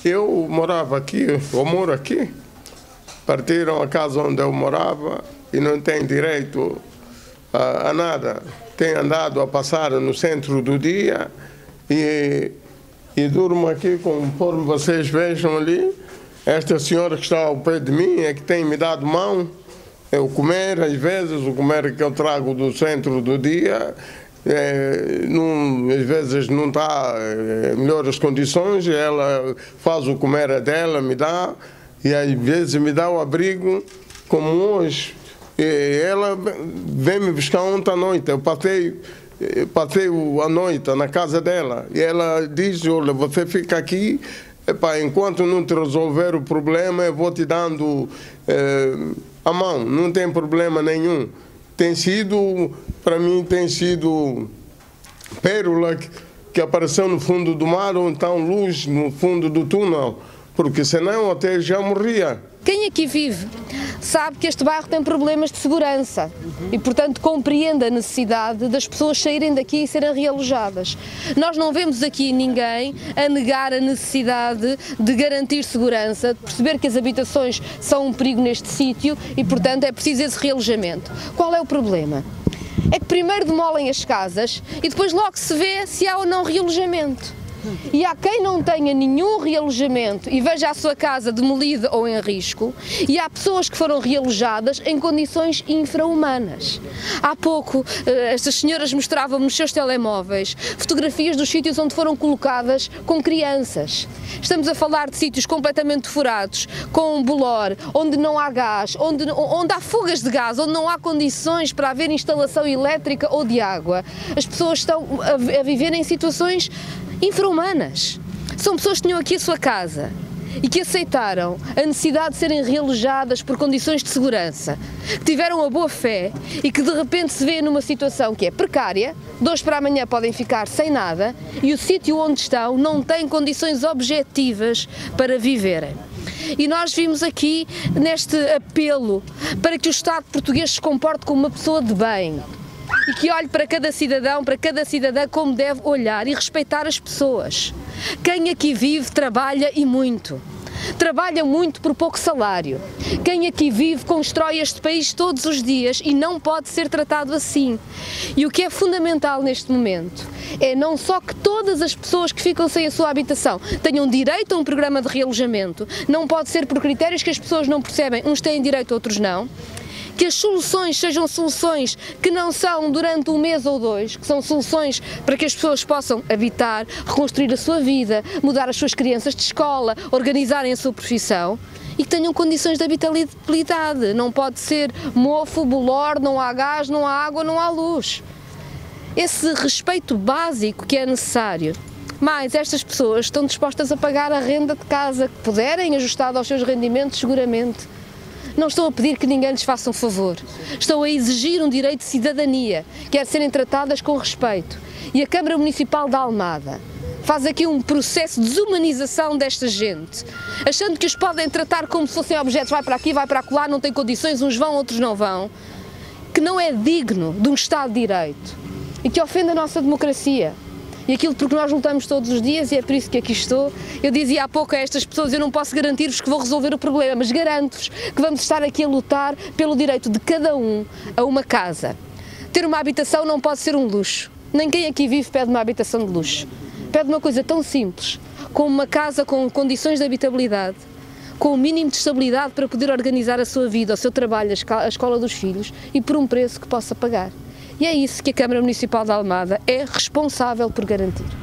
Eu morava aqui, eu moro aqui. Partiram a casa onde eu morava e não tem direito a nada. Tem andado a passar no centro do dia e durmo aqui conforme vocês vejam ali. Esta senhora que está ao pé de mim é que tem me dado mão. Eu comer, às vezes, o comer que eu trago do centro do dia, às vezes não está em melhores condições, ela faz o comer dela, me dá, e às vezes me dá o abrigo, como hoje. Ela vem me buscar ontem à noite, eu passei a noite na casa dela, e ela diz, olha, você fica aqui, enquanto não te resolver o problema, eu vou te dando a mão, não tem problema nenhum. Tem sido, para mim, tem sido pérola que apareceu no fundo do mar, ou então luz no fundo do túnel, porque senão até já morria. Quem aqui vive sabe que este bairro tem problemas de segurança e, portanto, compreende a necessidade das pessoas saírem daqui e serem realojadas. Nós não vemos aqui ninguém a negar a necessidade de garantir segurança, de perceber que as habitações são um perigo neste sítio e, portanto, é preciso esse realojamento. Qual é o problema? É que primeiro demolem as casas e depois logo se vê se há ou não realojamento. E há quem não tenha nenhum realojamento e veja a sua casa demolida ou em risco, e há pessoas que foram realojadas em condições infra-humanas. Há pouco, estas senhoras mostravam nos seus telemóveis fotografias dos sítios onde foram colocadas com crianças. Estamos a falar de sítios completamente furados, com bolor, onde não há gás, onde há fugas de gás, onde não há condições para haver instalação elétrica ou de água. As pessoas estão a viver em situações infra-humanas. São pessoas que tinham aqui a sua casa e que aceitaram a necessidade de serem realojadas por condições de segurança, que tiveram a boa fé e que de repente se vêem numa situação que é precária, de hoje para amanhã podem ficar sem nada e o sítio onde estão não tem condições objetivas para viverem. E nós vimos aqui neste apelo para que o Estado português se comporte como uma pessoa de bem, e que olhe para cada cidadão, para cada cidadã como deve olhar e respeitar as pessoas. Quem aqui vive trabalha e muito. Trabalha muito por pouco salário. Quem aqui vive constrói este país todos os dias e não pode ser tratado assim. E o que é fundamental neste momento é não só que todas as pessoas que ficam sem a sua habitação tenham direito a um programa de realojamento, não pode ser por critérios que as pessoas não percebem, uns têm direito, outros não. Que as soluções sejam soluções que não são durante um mês ou dois, que são soluções para que as pessoas possam habitar, reconstruir a sua vida, mudar as suas crianças de escola, organizarem a sua profissão e que tenham condições de habitabilidade. Não pode ser mofo, bolor, não há gás, não há água, não há luz. Esse respeito básico que é necessário. Mas estas pessoas estão dispostas a pagar a renda de casa que puderem, ajustada aos seus rendimentos, seguramente. Não estão a pedir que ninguém lhes faça um favor, estão a exigir um direito de cidadania, que é de serem tratadas com respeito. E a Câmara Municipal de Almada faz aqui um processo de desumanização desta gente, achando que os podem tratar como se fossem objetos, vai para aqui, vai para acolá, não tem condições, uns vão, outros não vão, que não é digno de um Estado de Direito e que ofende a nossa democracia. E aquilo porque nós lutamos todos os dias e é por isso que aqui estou. Eu dizia há pouco a estas pessoas, eu não posso garantir-vos que vou resolver o problema, mas garanto-vos que vamos estar aqui a lutar pelo direito de cada um a uma casa. Ter uma habitação não pode ser um luxo. Nem quem aqui vive pede uma habitação de luxo. Pede uma coisa tão simples, como uma casa com condições de habitabilidade, com o mínimo de estabilidade para poder organizar a sua vida, o seu trabalho, a escola dos filhos e por um preço que possa pagar. E é isso que a Câmara Municipal de Almada é responsável por garantir.